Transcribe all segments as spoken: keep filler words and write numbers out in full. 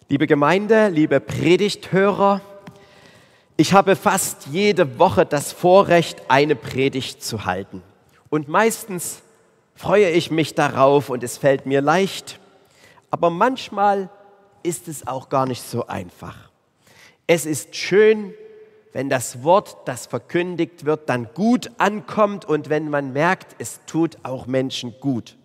Liebe Gemeinde, liebe Predigthörer, ich habe fast jede Woche das Vorrecht, eine Predigt zu halten. Und meistens freue ich mich darauf und es fällt mir leicht. Aber manchmal ist es auch gar nicht so einfach. Es ist schön, wenn das Wort, das verkündigt wird, dann gut ankommt und wenn man merkt, es tut auch Menschen gut.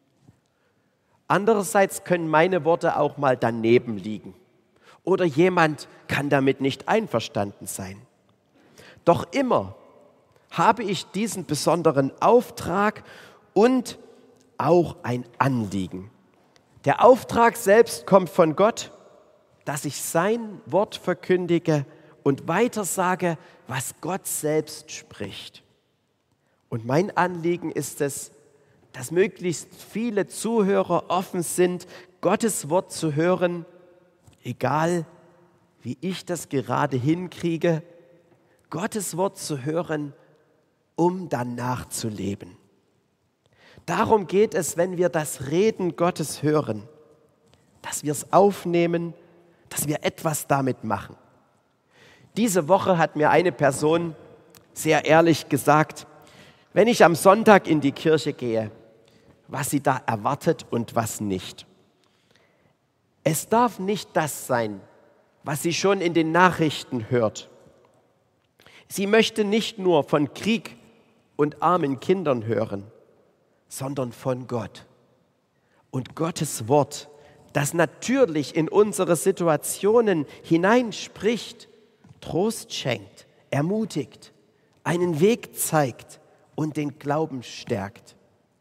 Andererseits können meine Worte auch mal daneben liegen oder jemand kann damit nicht einverstanden sein. Doch immer habe ich diesen besonderen Auftrag und auch ein Anliegen. Der Auftrag selbst kommt von Gott, dass ich sein Wort verkündige und weitersage, was Gott selbst spricht. Und mein Anliegen ist es, dass möglichst viele Zuhörer offen sind, Gottes Wort zu hören, egal wie ich das gerade hinkriege, Gottes Wort zu hören, um danach zu leben. Darum geht es, wenn wir das Reden Gottes hören, dass wir es aufnehmen, dass wir etwas damit machen. Diese Woche hat mir eine Person sehr ehrlich gesagt, wenn ich am Sonntag in die Kirche gehe, was sie da erwartet und was nicht. Es darf nicht das sein, was sie schon in den Nachrichten hört. Sie möchte nicht nur von Krieg und armen Kindern hören, sondern von Gott. Und Gottes Wort, das natürlich in unsere Situationen hineinspricht, Trost schenkt, ermutigt, einen Weg zeigt und den Glauben stärkt.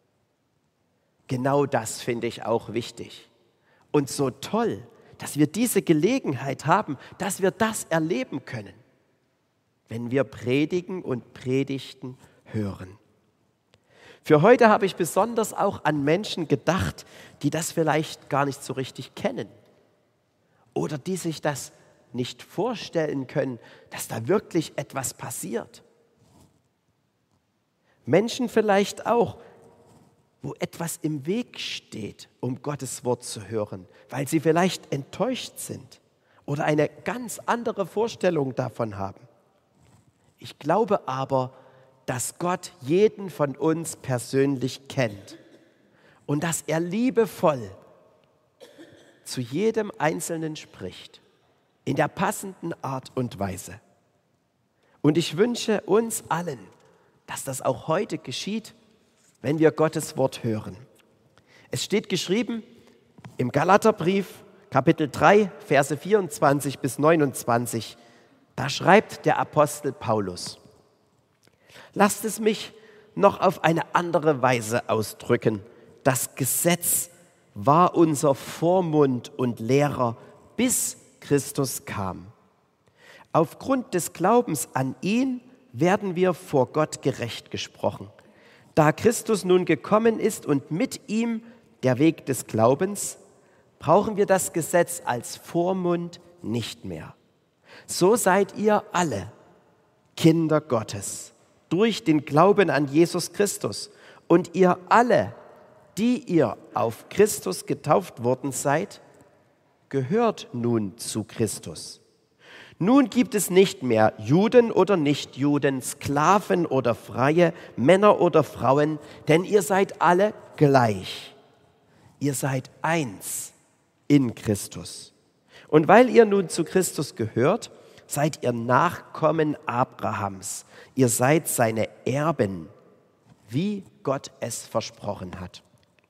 Genau das finde ich auch wichtig. Und so toll, dass wir diese Gelegenheit haben, dass wir das erleben können, wenn wir predigen und Predigten hören. Für heute habe ich besonders auch an Menschen gedacht, die das vielleicht gar nicht so richtig kennen oder die sich das nicht vorstellen können, dass da wirklich etwas passiert. Menschen vielleicht auch, wo etwas im Weg steht, um Gottes Wort zu hören, weil sie vielleicht enttäuscht sind oder eine ganz andere Vorstellung davon haben. Ich glaube aber, dass Gott jeden von uns persönlich kennt und dass er liebevoll zu jedem Einzelnen spricht, in der passenden Art und Weise. Und ich wünsche uns allen, dass das auch heute geschieht, wenn wir Gottes Wort hören. Es steht geschrieben im Galaterbrief, Kapitel drei, Verse vierundzwanzig bis neunundzwanzig, da schreibt der Apostel Paulus: Lasst es mich noch auf eine andere Weise ausdrücken. Das Gesetz war unser Vormund und Lehrer, bis Christus kam. Aufgrund des Glaubens an ihn werden wir vor Gott gerecht gesprochen. Da Christus nun gekommen ist und mit ihm der Weg des Glaubens, brauchen wir das Gesetz als Vormund nicht mehr. So seid ihr alle Kinder Gottes durch den Glauben an Jesus Christus. Und ihr alle, die ihr auf Christus getauft worden seid, gehört nun zu Christus. Nun gibt es nicht mehr Juden oder Nichtjuden, Sklaven oder Freie, Männer oder Frauen, denn ihr seid alle gleich. Ihr seid eins in Christus. Und weil ihr nun zu Christus gehört, seid ihr Nachkommen Abrahams. Ihr seid seine Erben, wie Gott es versprochen hat.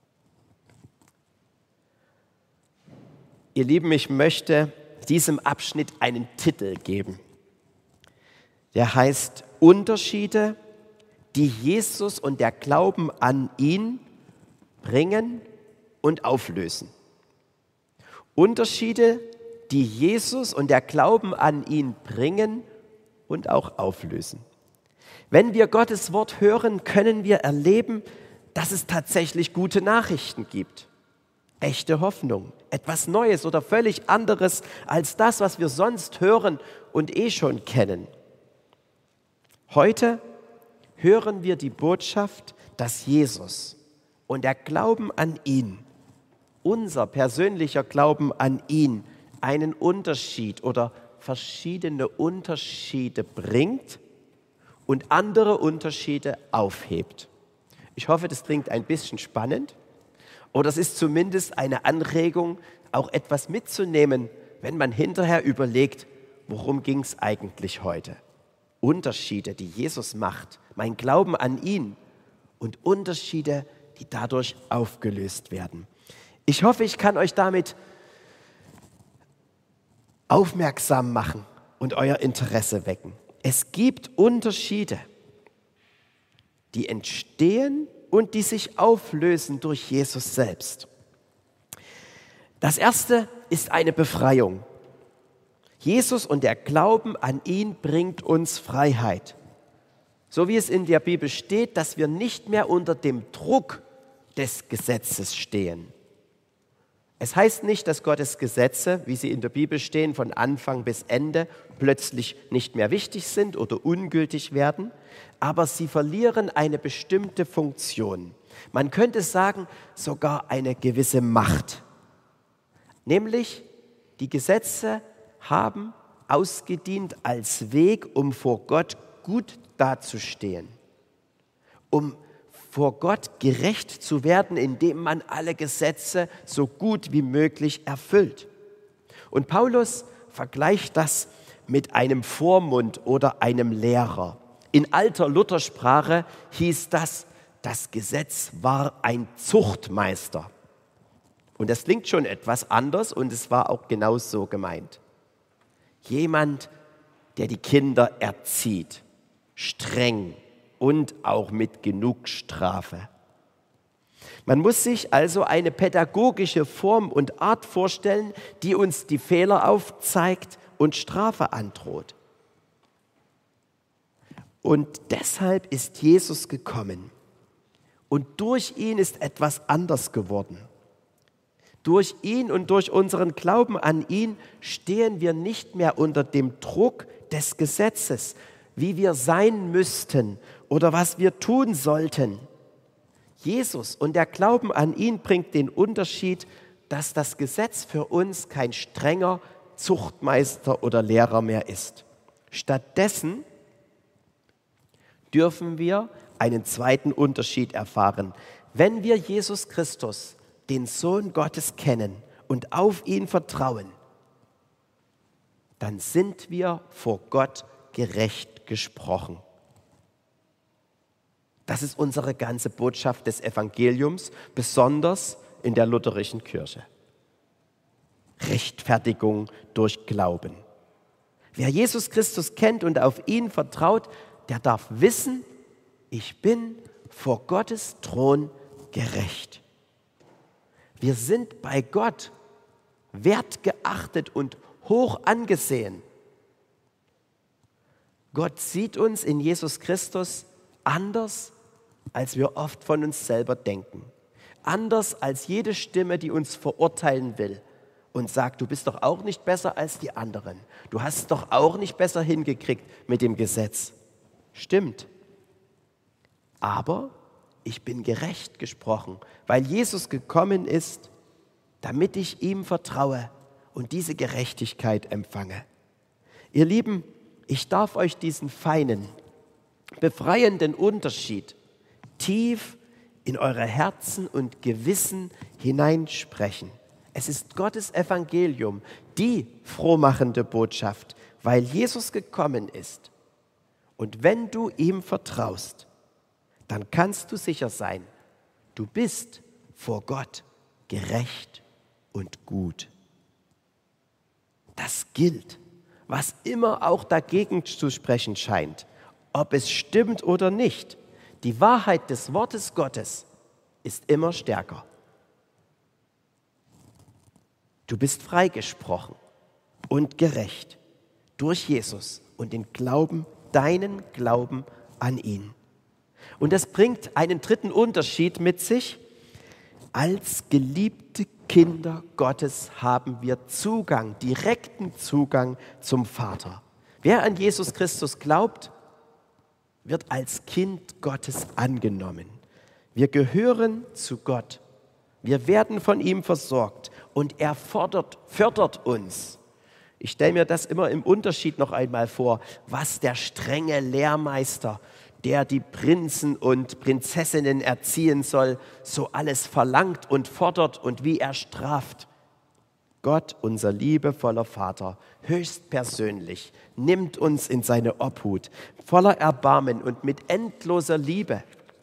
Ihr Lieben, ich möchte diesem Abschnitt einen Titel geben. Der heißt Unterschiede, die Jesus und der Glauben an ihn bringen und auflösen. Unterschiede, die Jesus und der Glauben an ihn bringen und auch auflösen. Wenn wir Gottes Wort hören, können wir erleben, dass es tatsächlich gute Nachrichten gibt. Echte Hoffnung, etwas Neues oder völlig anderes als das, was wir sonst hören und eh schon kennen. Heute hören wir die Botschaft, dass Jesus und der Glauben an ihn, unser persönlicher Glauben an ihn, einen Unterschied oder verschiedene Unterschiede bringt und andere Unterschiede aufhebt. Ich hoffe, das klingt ein bisschen spannend oder es ist zumindest eine Anregung, auch etwas mitzunehmen, wenn man hinterher überlegt, worum ging es eigentlich heute? Unterschiede, die Jesus macht, mein Glauben an ihn und Unterschiede, die dadurch aufgelöst werden. Ich hoffe, ich kann euch damit aufmerksam machen und euer Interesse wecken. Es gibt Unterschiede, die entstehen und die sich auflösen durch Jesus selbst. Das erste ist eine Befreiung. Jesus und der Glauben an ihn bringt uns Freiheit. So wie es in der Bibel steht, dass wir nicht mehr unter dem Druck des Gesetzes stehen. Es heißt nicht, dass Gottes Gesetze, wie sie in der Bibel stehen, von Anfang bis Ende plötzlich nicht mehr wichtig sind oder ungültig werden, aber sie verlieren eine bestimmte Funktion. Man könnte sagen, sogar eine gewisse Macht. Nämlich, die Gesetze haben ausgedient als Weg, um vor Gott gut dazustehen, um vor Gott gerecht zu werden, indem man alle Gesetze so gut wie möglich erfüllt. Und Paulus vergleicht das mit einem Vormund oder einem Lehrer. In alter Luthersprache hieß das, das Gesetz war ein Zuchtmeister. Und das klingt schon etwas anders und es war auch genau so gemeint. Jemand, der die Kinder erzieht, streng und auch mit genug Strafe. Man muss sich also eine pädagogische Form und Art vorstellen, die uns die Fehler aufzeigt und Strafe androht. Und deshalb ist Jesus gekommen. Und durch ihn ist etwas anders geworden. Durch ihn und durch unseren Glauben an ihn stehen wir nicht mehr unter dem Druck des Gesetzes, wie wir sein müssten oder was wir tun sollten. Jesus und der Glauben an ihn bringt den Unterschied, dass das Gesetz für uns kein strenger Zuchtmeister oder Lehrer mehr ist. Stattdessen dürfen wir einen zweiten Unterschied erfahren. Wenn wir Jesus Christus, den Sohn Gottes, kennen und auf ihn vertrauen, dann sind wir vor Gott gerecht gesprochen. Das ist unsere ganze Botschaft des Evangeliums, besonders in der lutherischen Kirche. Rechtfertigung durch Glauben. Wer Jesus Christus kennt und auf ihn vertraut, der darf wissen, ich bin vor Gottes Thron gerecht. Wir sind bei Gott wertgeachtet und hoch angesehen. Gott sieht uns in Jesus Christus anders, als wir oft von uns selber denken. Anders als jede Stimme, die uns verurteilen will und sagt, du bist doch auch nicht besser als die anderen. Du hast es doch auch nicht besser hingekriegt mit dem Gesetz. Stimmt. Aber ich bin gerecht gesprochen, weil Jesus gekommen ist, damit ich ihm vertraue und diese Gerechtigkeit empfange. Ihr Lieben, ich darf euch diesen feinen, befreienden Unterschied tief in eure Herzen und Gewissen hineinsprechen. Es ist Gottes Evangelium, die frohmachende Botschaft, weil Jesus gekommen ist. Und wenn du ihm vertraust, dann kannst du sicher sein, du bist vor Gott gerecht und gut. Das gilt, was immer auch dagegen zu sprechen scheint, ob es stimmt oder nicht. Die Wahrheit des Wortes Gottes ist immer stärker. Du bist freigesprochen und gerecht durch Jesus und den Glauben, deinen Glauben an ihn. Und das bringt einen dritten Unterschied mit sich. Als geliebte Kinder Gottes haben wir Zugang, direkten Zugang zum Vater. Wer an Jesus Christus glaubt, wird als Kind Gottes angenommen. Wir gehören zu Gott. Wir werden von ihm versorgt und er fordert, fördert uns. Ich stelle mir das immer im Unterschied noch einmal vor, was der strenge Lehrmeister, der die Prinzen und Prinzessinnen erziehen soll, so alles verlangt und fordert und wie er straft. Gott, unser liebevoller Vater, höchstpersönlich, nimmt uns in seine Obhut, voller Erbarmen und mit endloser Liebe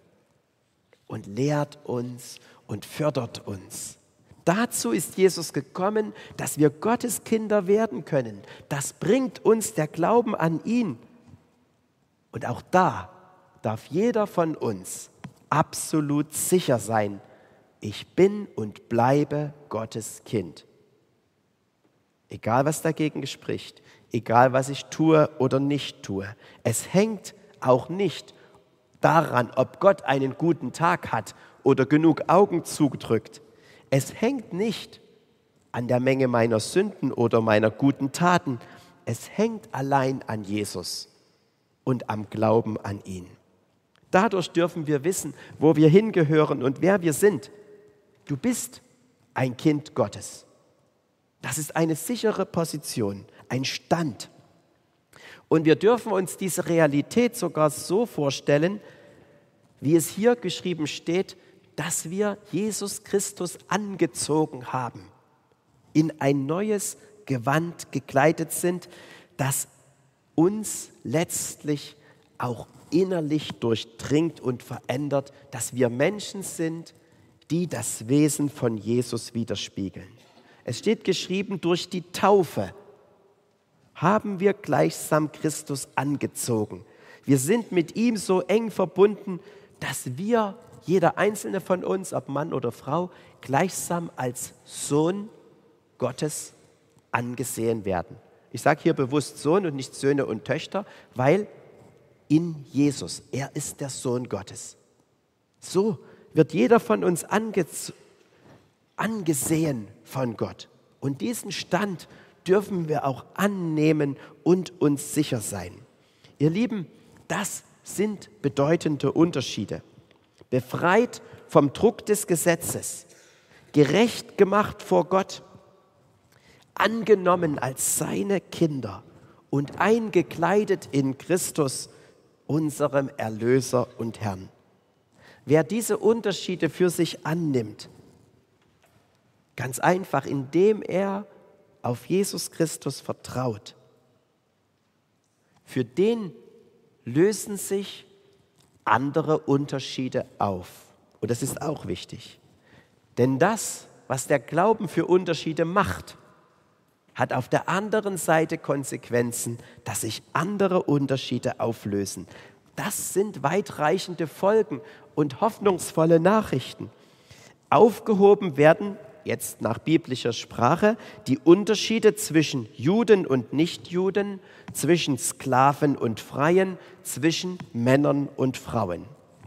und lehrt uns und fördert uns. Dazu ist Jesus gekommen, dass wir Gottes Kinder werden können. Das bringt uns der Glauben an ihn. Und auch da darf jeder von uns absolut sicher sein, ich bin und bleibe Gottes Kind. Egal, was dagegen spricht, egal, was ich tue oder nicht tue. Es hängt auch nicht daran, ob Gott einen guten Tag hat oder genug Augen zudrückt. Es hängt nicht an der Menge meiner Sünden oder meiner guten Taten. Es hängt allein an Jesus und am Glauben an ihn. Dadurch dürfen wir wissen, wo wir hingehören und wer wir sind. Du bist ein Kind Gottes. Das ist eine sichere Position, ein Stand. Und wir dürfen uns diese Realität sogar so vorstellen, wie es hier geschrieben steht, dass wir Jesus Christus angezogen haben, in ein neues Gewand gekleidet sind, das uns letztlich auch innerlich durchdringt und verändert, dass wir Menschen sind, die das Wesen von Jesus widerspiegeln. Es steht geschrieben, durch die Taufe haben wir gleichsam Christus angezogen. Wir sind mit ihm so eng verbunden, dass wir, jeder einzelne von uns, ob Mann oder Frau, gleichsam als Sohn Gottes angesehen werden. Ich sage hier bewusst Sohn und nicht Söhne und Töchter, weil in Jesus, er ist der Sohn Gottes. So wird jeder von uns angezogen. angesehen von Gott. Und diesen Stand dürfen wir auch annehmen und uns sicher sein. Ihr Lieben, das sind bedeutende Unterschiede. Befreit vom Druck des Gesetzes, gerecht gemacht vor Gott, angenommen als seine Kinder und eingekleidet in Christus, unserem Erlöser und Herrn. Wer diese Unterschiede für sich annimmt, ganz einfach, indem er auf Jesus Christus vertraut. Für den lösen sich andere Unterschiede auf. Und das ist auch wichtig. Denn das, was der Glauben für Unterschiede macht, hat auf der anderen Seite Konsequenzen, dass sich andere Unterschiede auflösen. Das sind weitreichende Folgen und hoffnungsvolle Nachrichten. Aufgehoben werden jetzt nach biblischer Sprache, die Unterschiede zwischen Juden und Nichtjuden, zwischen Sklaven und Freien, zwischen Männern und Frauen.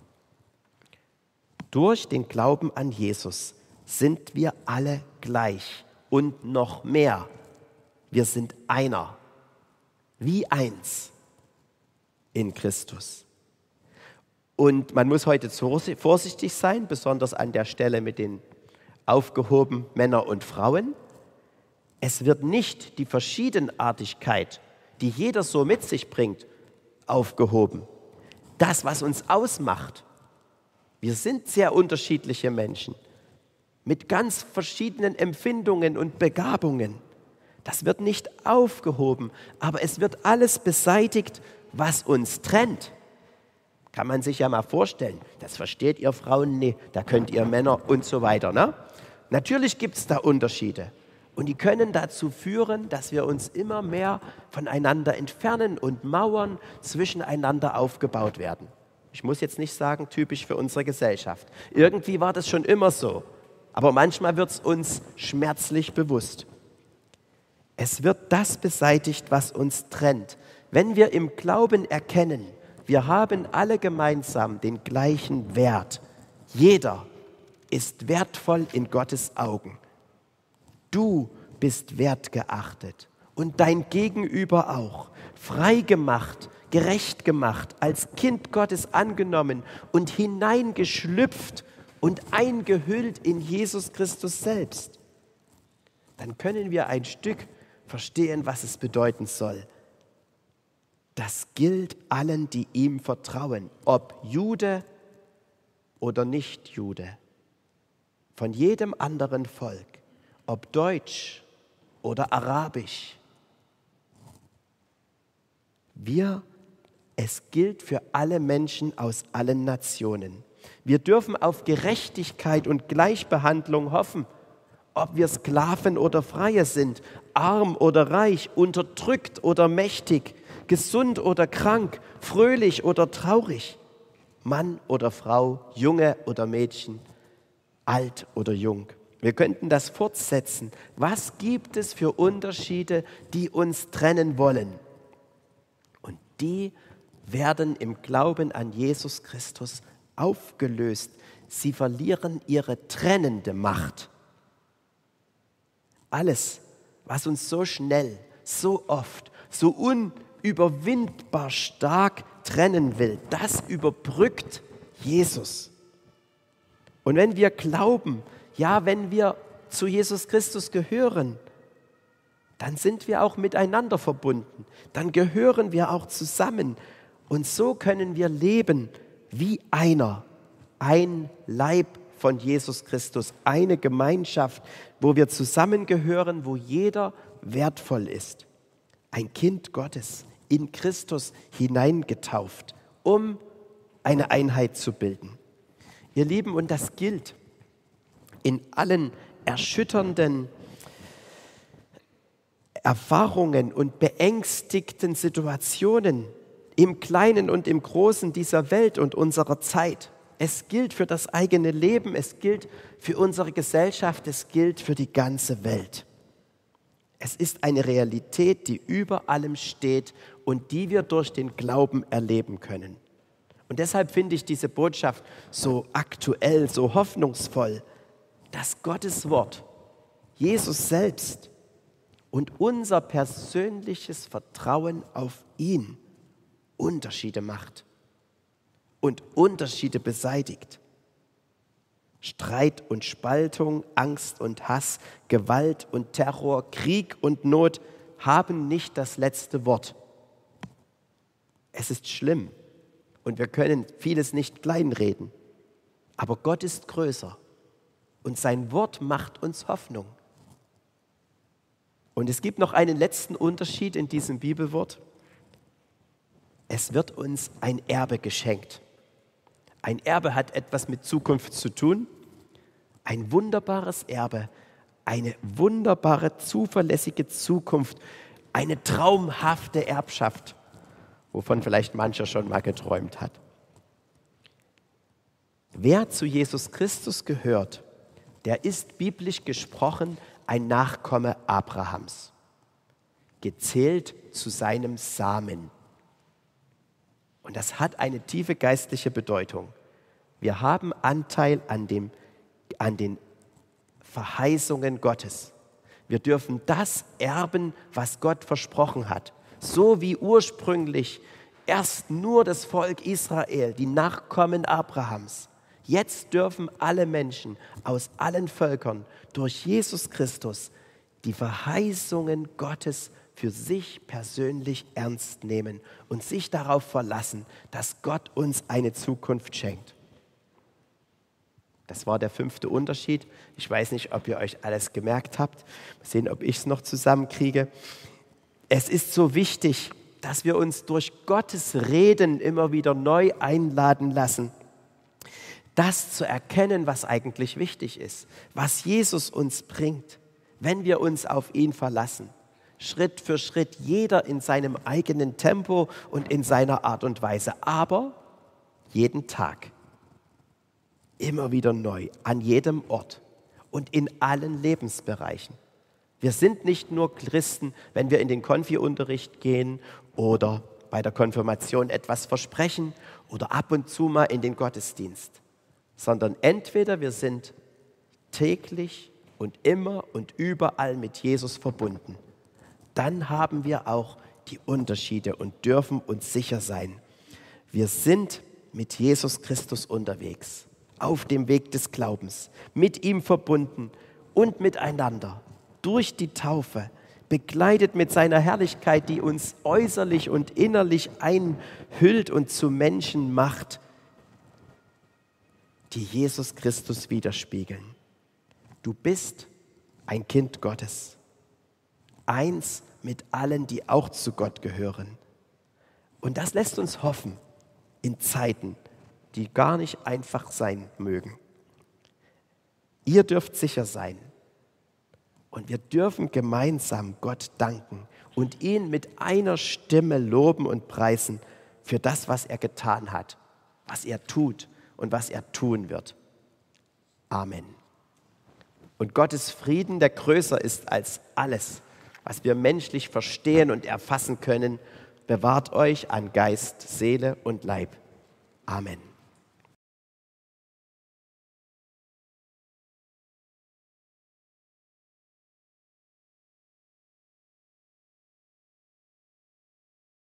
Durch den Glauben an Jesus sind wir alle gleich und noch mehr. Wir sind einer, wie eins in Christus. Und man muss heute vorsichtig sein, besonders an der Stelle mit den aufgehoben Männer und Frauen. Es wird nicht die Verschiedenartigkeit, die jeder so mit sich bringt, aufgehoben. Das, was uns ausmacht. Wir sind sehr unterschiedliche Menschen mit ganz verschiedenen Empfindungen und Begabungen. Das wird nicht aufgehoben, aber es wird alles beseitigt, was uns trennt. Kann man sich ja mal vorstellen. Das versteht ihr Frauen nicht, da könnt ihr Männer und so weiter. Ne? Natürlich gibt es da Unterschiede und die können dazu führen, dass wir uns immer mehr voneinander entfernen und Mauern zwischeneinander aufgebaut werden. Ich muss jetzt nicht sagen, typisch für unsere Gesellschaft. Irgendwie war das schon immer so, aber manchmal wird es uns schmerzlich bewusst. Es wird das beseitigt, was uns trennt. Wenn wir im Glauben erkennen, wir haben alle gemeinsam den gleichen Wert. Jeder ist wertvoll in Gottes Augen. Du bist wertgeachtet und dein Gegenüber auch. Frei gemacht, gerecht gemacht, als Kind Gottes angenommen und hineingeschlüpft und eingehüllt in Jesus Christus selbst. dann können wir ein Stück verstehen, was es bedeuten soll. Das gilt allen, die ihm vertrauen, ob Jude oder Nicht-Jude, von jedem anderen Volk, ob Deutsch oder Arabisch. Wir, es gilt für alle Menschen aus allen Nationen. Wir dürfen auf Gerechtigkeit und Gleichbehandlung hoffen, ob wir Sklaven oder Freie sind, arm oder reich, unterdrückt oder mächtig, gesund oder krank, fröhlich oder traurig, Mann oder Frau, Junge oder Mädchen, alt oder jung. Wir könnten das fortsetzen. Was gibt es für Unterschiede, die uns trennen wollen? Und die werden im Glauben an Jesus Christus aufgelöst. Sie verlieren ihre trennende Macht. Alles, was uns so schnell, so oft, so unüberwindbar stark trennen will, das überbrückt Jesus. Und wenn wir glauben, ja, wenn wir zu Jesus Christus gehören, dann sind wir auch miteinander verbunden. Dann gehören wir auch zusammen. Und so können wir leben wie einer, ein Leib von Jesus Christus, eine Gemeinschaft, wo wir zusammengehören, wo jeder wertvoll ist. Ein Kind Gottes, in Christus hineingetauft, um eine Einheit zu bilden. Ihr Lieben, und das gilt in allen erschütternden Erfahrungen und beängstigten Situationen, im Kleinen und im Großen dieser Welt und unserer Zeit. Es gilt für das eigene Leben, es gilt für unsere Gesellschaft, es gilt für die ganze Welt. Es ist eine Realität, die über allem steht und die wir durch den Glauben erleben können. Und deshalb finde ich diese Botschaft so aktuell, so hoffnungsvoll, dass Gottes Wort, Jesus selbst und unser persönliches Vertrauen auf ihn Unterschiede macht und Unterschiede beseitigt. Streit und Spaltung, Angst und Hass, Gewalt und Terror, Krieg und Not haben nicht das letzte Wort. Es ist schlimm und wir können vieles nicht kleinreden, aber Gott ist größer und sein Wort macht uns Hoffnung. Und es gibt noch einen letzten Unterschied in diesem Bibelwort. Es wird uns ein Erbe geschenkt. Ein Erbe hat etwas mit Zukunft zu tun. Ein wunderbares Erbe, eine wunderbare, zuverlässige Zukunft, eine traumhafte Erbschaft, wovon vielleicht mancher schon mal geträumt hat. Wer zu Jesus Christus gehört, der ist biblisch gesprochen ein Nachkomme Abrahams, gezählt zu seinem Samen. Und das hat eine tiefe geistliche Bedeutung. Wir haben Anteil an, dem, an den Verheißungen Gottes. Wir dürfen das erben, was Gott versprochen hat. So wie ursprünglich erst nur das Volk Israel, die Nachkommen Abrahams. Jetzt dürfen alle Menschen aus allen Völkern durch Jesus Christus die Verheißungen Gottes für sich persönlich ernst nehmen und sich darauf verlassen, dass Gott uns eine Zukunft schenkt. Das war der fünfte Unterschied. Ich weiß nicht, ob ihr euch alles gemerkt habt. Mal sehen, ob ich es noch zusammenkriege. Es ist so wichtig, dass wir uns durch Gottes Reden immer wieder neu einladen lassen, das zu erkennen, was eigentlich wichtig ist, was Jesus uns bringt, wenn wir uns auf ihn verlassen. Schritt für Schritt, jeder in seinem eigenen Tempo und in seiner Art und Weise, aber jeden Tag, immer wieder neu, an jedem Ort und in allen Lebensbereichen. Wir sind nicht nur Christen, wenn wir in den Konfi-Unterricht gehen oder bei der Konfirmation etwas versprechen oder ab und zu mal in den Gottesdienst, sondern entweder wir sind täglich und immer und überall mit Jesus verbunden. Dann haben wir auch die Unterschiede und dürfen uns sicher sein. Wir sind mit Jesus Christus unterwegs, auf dem Weg des Glaubens, mit ihm verbunden und miteinander. durch die Taufe, begleitet mit seiner Herrlichkeit, die uns äußerlich und innerlich einhüllt und zu Menschen macht, die Jesus Christus widerspiegeln. Du bist ein Kind Gottes, eins mit allen, die auch zu Gott gehören. Und das lässt uns hoffen in Zeiten, die gar nicht einfach sein mögen. Ihr dürft sicher sein. Und wir dürfen gemeinsam Gott danken und ihn mit einer Stimme loben und preisen für das, was er getan hat, was er tut und was er tun wird. Amen. Und Gottes Frieden, der größer ist als alles, was wir menschlich verstehen und erfassen können, bewahrt euch an Geist, Seele und Leib. Amen.